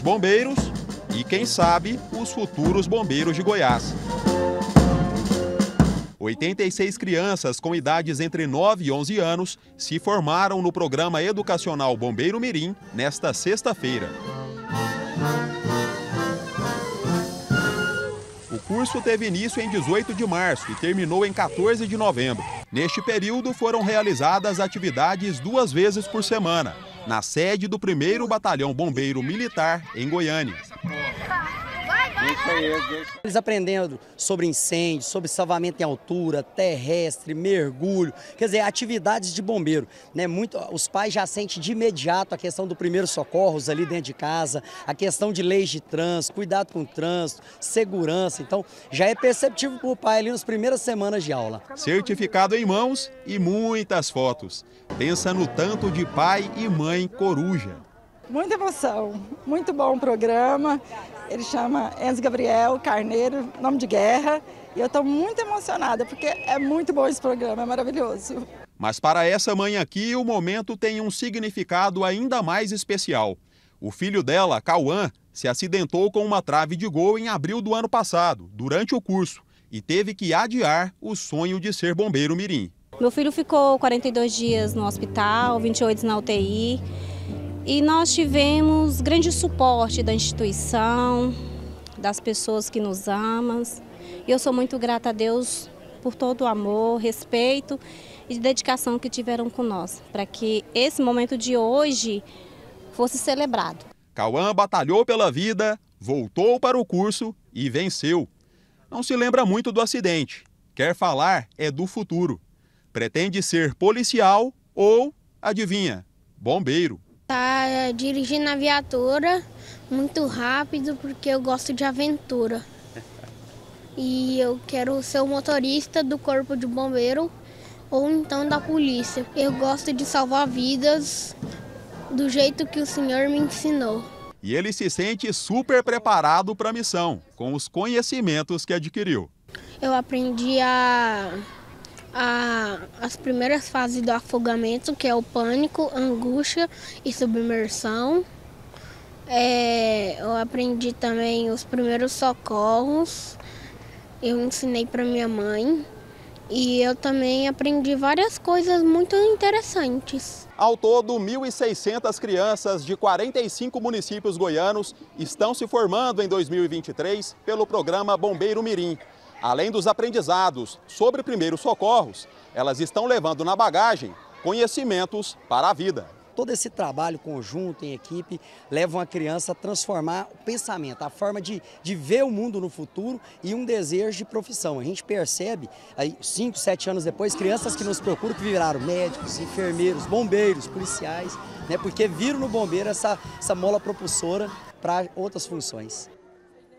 bombeiros e, quem sabe, os futuros bombeiros de Goiás. 86 crianças com idades entre 9 e 11 anos se formaram no programa educacional Bombeiro Mirim nesta sexta-feira. O curso teve início em 18 de março e terminou em 14 de novembro. Neste período foram realizadas atividades 2 vezes por semana, na sede do 1º Batalhão Bombeiro Militar, em Goiânia. Eles aprendendo sobre incêndio, sobre salvamento em altura, terrestre, mergulho, quer dizer, atividades de bombeiro, né? Os pais já sentem de imediato a questão do primeiros socorros ali dentro de casa, a questão de leis de trânsito, cuidado com o trânsito, segurança, então já é perceptível para o pai ali nas primeiras semanas de aula. Certificado em mãos e muitas fotos. Pensa no tanto de pai e mãe coruja. Muita emoção, muito bom o programa. Ele chama Enzo Gabriel Carneiro, nome de guerra. E eu estou muito emocionada, porque é muito bom esse programa, é maravilhoso. Mas para essa mãe aqui, o momento tem um significado ainda mais especial. O filho dela, Cauã, se acidentou com uma trave de gol em abril do ano passado, durante o curso, e teve que adiar o sonho de ser bombeiro mirim. Meu filho ficou 42 dias no hospital, 28 na UTI. E nós tivemos grande suporte da instituição, das pessoas que nos amam. E eu sou muito grata a Deus por todo o amor, respeito e dedicação que tiveram com nós, para que esse momento de hoje fosse celebrado. Cauã batalhou pela vida, voltou para o curso e venceu. Não se lembra muito do acidente, quer falar é do futuro. Pretende ser policial ou, adivinha, bombeiro. Tá dirigindo a viatura muito rápido porque eu gosto de aventura. E eu quero ser o motorista do corpo de bombeiro ou então da polícia. Eu gosto de salvar vidas do jeito que o Senhor me ensinou. E ele se sente super preparado para a missão, com os conhecimentos que adquiriu. Eu aprendi as primeiras fases do afogamento, que é o pânico, angústia e submersão. Eu aprendi também os primeiros socorros, eu ensinei para minha mãe e eu também aprendi várias coisas muito interessantes. Ao todo, 1.600 crianças de 45 municípios goianos estão se formando em 2023 pelo programa Bombeiro Mirim. Além dos aprendizados sobre primeiros socorros, elas estão levando na bagagem conhecimentos para a vida. Todo esse trabalho conjunto, em equipe, leva uma criança a transformar o pensamento, a forma de ver o mundo no futuro e um desejo de profissão. A gente percebe, aí, 5, 7 anos depois, crianças que nos procuram que viraram médicos, enfermeiros, bombeiros, policiais, né, porque viram no bombeiro essa mola propulsora para outras funções.